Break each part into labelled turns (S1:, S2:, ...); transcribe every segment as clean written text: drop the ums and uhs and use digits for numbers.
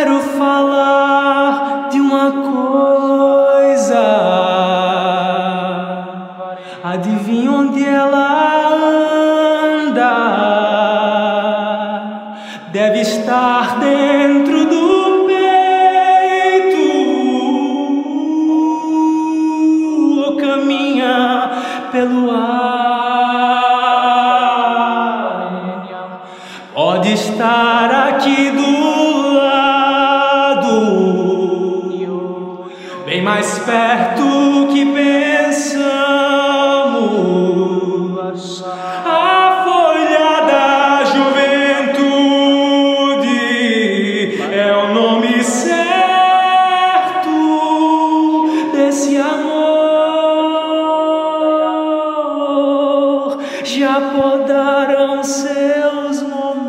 S1: quero falar de uma coisa. Adivinha onde ela anda? Deve estar dentro do peito, ou caminha pelo ar. Pode estar aqui do lado, bem mais perto que pensamos. A folha da juventude é o nome certo desse amor. Já podaram seus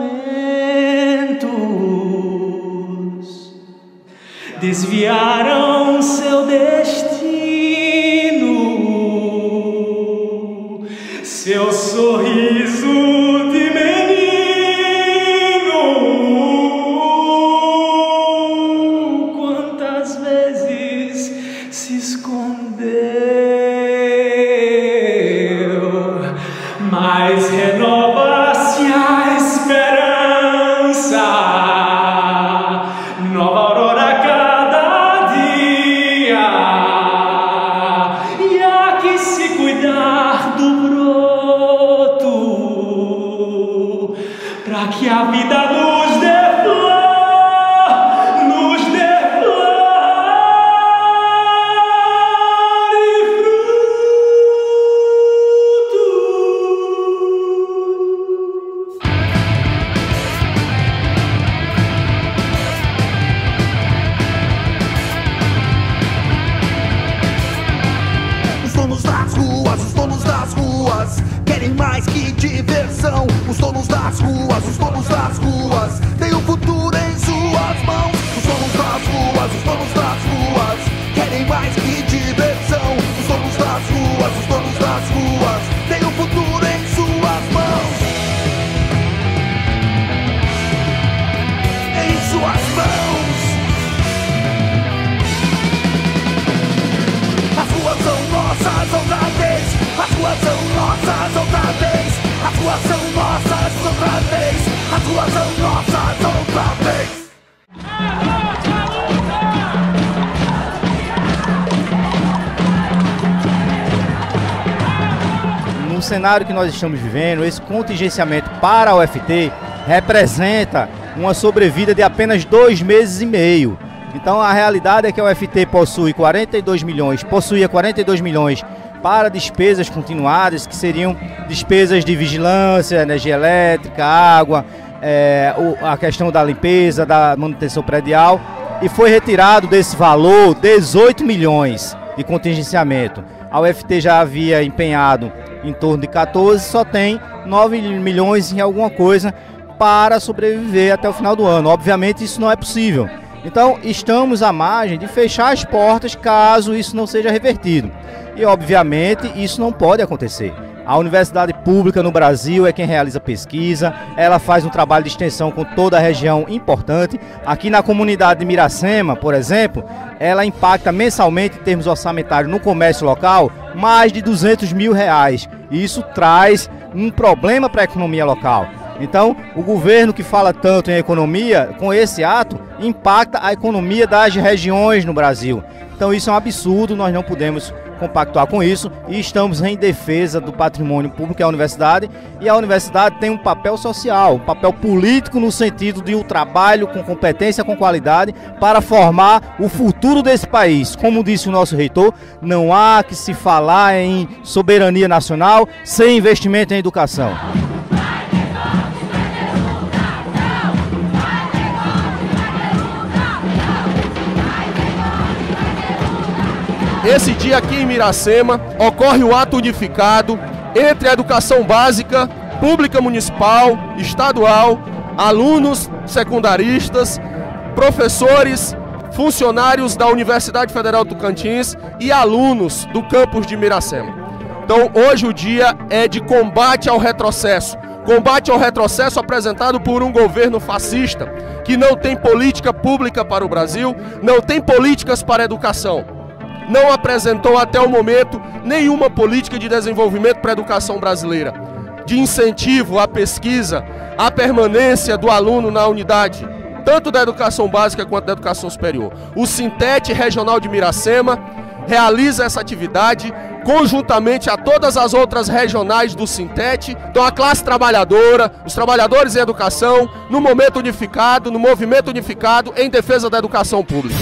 S1: momentos, desviaram seu destino, seu sorriso de menino. Quantas vezes se escondeu, mas renova-se a esperança. Nova aurora a cada dia, e há que se cuidar do broto, pra que a vida nos dê flor, nos dê flor e
S2: Os donos das ruas querem mais que diversão. Os donos das ruas têm o futuro em suas mãos. Os donos das ruas querem mais que diversão. Os donos das ruas têm o futuro em suas mãos. Em suas mãos. As ruas são nossas outra vez. As ruas são nossas outra vez. As ruas são nossas outra vez. As ruas são nossas outra vez.
S3: No cenário que nós estamos vivendo, esse contingenciamento para a UFT representa uma sobrevida de apenas 2 meses e meio. Então a realidade é que a UFT possuía 42 milhões para despesas continuadas, que seriam despesas de vigilância, energia elétrica, água, a questão da limpeza, da manutenção predial, e foi retirado desse valor 18 milhões de contingenciamento. A UFT já havia empenhado em torno de 14, só tem 9 milhões em alguma coisa para sobreviver até o final do ano. Obviamente isso não é possível. Então estamos à margem de fechar as portas caso isso não seja revertido. E obviamente isso não pode acontecer. A universidade pública no Brasil é quem realiza pesquisa, ela faz um trabalho de extensão com toda a região importante. Aqui na comunidade de Miracema, por exemplo, ela impacta mensalmente em termos orçamentários no comércio local mais de 200 mil reais. E isso traz um problema para a economia local. Então, o governo que fala tanto em economia, com esse ato, impacta a economia das regiões no Brasil. Então isso é um absurdo, nós não podemos compactuar com isso e estamos em defesa do patrimônio público que é a universidade, e a universidade tem um papel social, um papel político no sentido de o trabalho com competência, com qualidade, para formar o futuro desse país. Como disse o nosso reitor, não há que se falar em soberania nacional sem investimento em educação.
S4: Esse dia aqui em Miracema ocorre o ato unificado entre a educação básica, pública municipal, estadual, alunos secundaristas, professores, funcionários da Universidade Federal do Tocantins e alunos do campus de Miracema. Então hoje o dia é de combate ao retrocesso, Combate ao retrocesso apresentado por um governo fascista que não tem política pública para o Brasil, não tem políticas para a educação. Não apresentou até o momento nenhuma política de desenvolvimento para a educação brasileira, de incentivo à pesquisa, à permanência do aluno na unidade, tanto da educação básica quanto da educação superior. O Sintete Regional de Miracema realiza essa atividade conjuntamente a todas as outras regionais do Sintete. Então a classe trabalhadora, os trabalhadores em educação, no momento unificado, no movimento unificado em defesa da educação pública.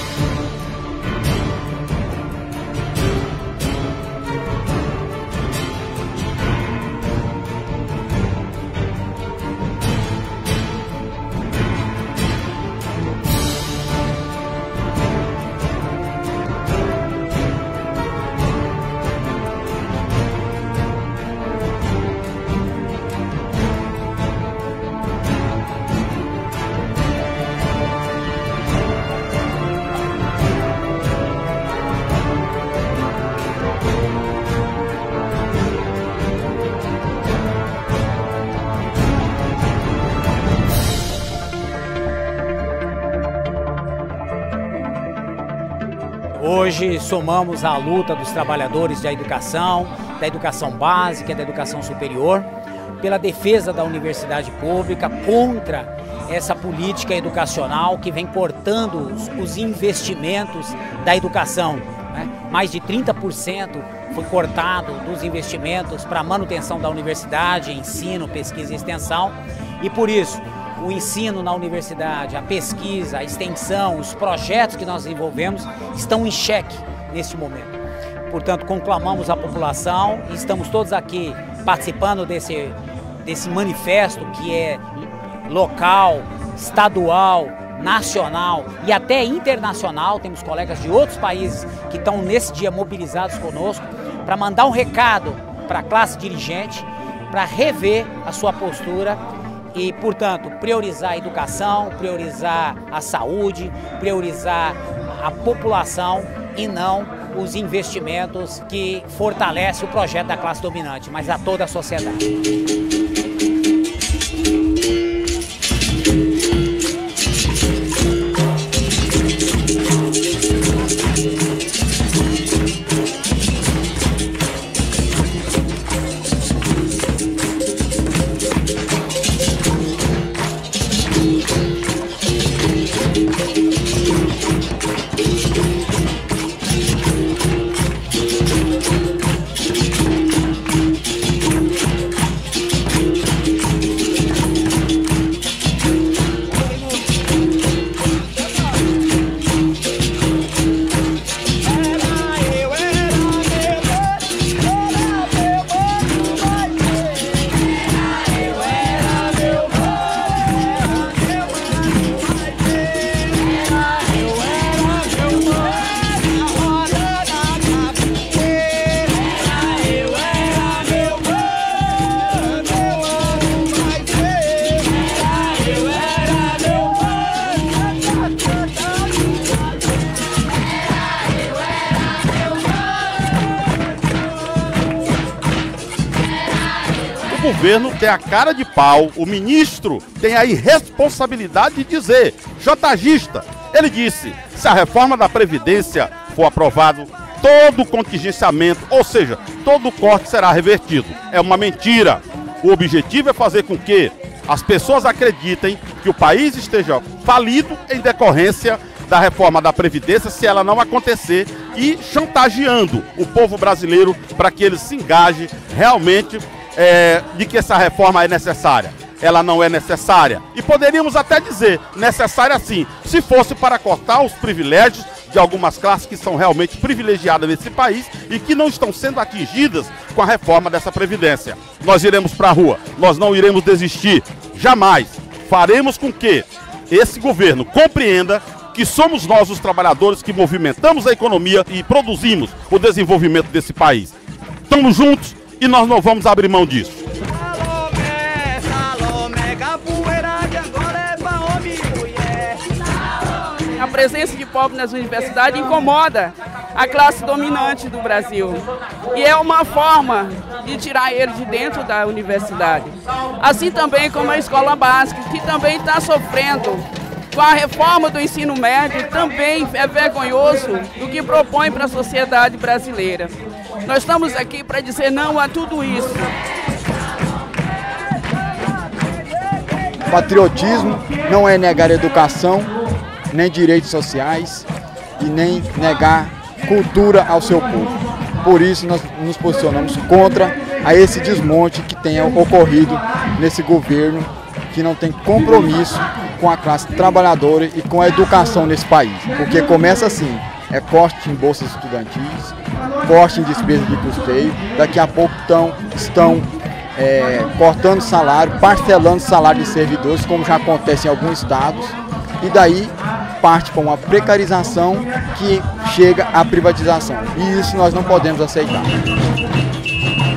S5: Hoje somamos a luta dos trabalhadores da educação básica, da educação superior, pela defesa da universidade pública, contra essa política educacional que vem cortando os investimentos da educação, né? Mais de 30% foi cortado dos investimentos para a manutenção da universidade, ensino, pesquisa e extensão, e por isso o ensino na universidade, a pesquisa, a extensão, os projetos que nós desenvolvemos estão em xeque neste momento. Portanto, conclamamos a população e estamos todos aqui participando desse manifesto que é local, estadual, nacional e até internacional. Temos colegas de outros países que estão nesse dia mobilizados conosco para mandar um recado para a classe dirigente, para rever a sua postura e, portanto, priorizar a educação, priorizar a saúde, priorizar a população e não os investimentos que fortalecem o projeto da classe dominante, mas a toda a sociedade.
S6: O governo tem a cara de pau, o ministro tem a irresponsabilidade de dizer, jotagista, ele disse, se a reforma da Previdência for aprovado, todo o contingenciamento, ou seja, todo o corte será revertido. É uma mentira. O objetivo é fazer com que as pessoas acreditem que o país esteja falido em decorrência da reforma da Previdência, se ela não acontecer, e chantageando o povo brasileiro para que ele se engaje realmente de que essa reforma é necessária. Ela não é necessária. E poderíamos até dizer, necessária sim, se fosse para cortar os privilégios de algumas classes que são realmente privilegiadas nesse país e que não estão sendo atingidas com a reforma dessa Previdência. Nós iremos para a rua, nós não iremos desistir, jamais. Faremos com que esse governo compreenda que somos nós os trabalhadores que movimentamos a economia e produzimos o desenvolvimento desse país. Estamos juntos e nós não vamos abrir mão disso.
S2: Salomé, Salomé, capoeira que agora é pra homem e mulher.
S7: A presença de pobres nas universidades incomoda a classe dominante do Brasil. E é uma forma de tirar ele de dentro da universidade. Assim também como a escola básica, que também está sofrendo com a reforma do ensino médio, também é vergonhoso do que propõe para a sociedade brasileira. Nós estamos aqui para dizer não a tudo isso.
S8: Patriotismo não é negar educação, nem direitos sociais e nem negar cultura ao seu povo. Por isso nós nos posicionamos contra a esse desmonte que tenha ocorrido nesse governo que não tem compromisso com a classe trabalhadora e com a educação nesse país. Porque começa assim, é corte em bolsas estudantis, corte em despesa de custeio, daqui a pouco estão cortando salário, parcelando salário de servidores, como já acontece em alguns estados, e daí parte para uma precarização que chega à privatização. E isso nós não podemos aceitar.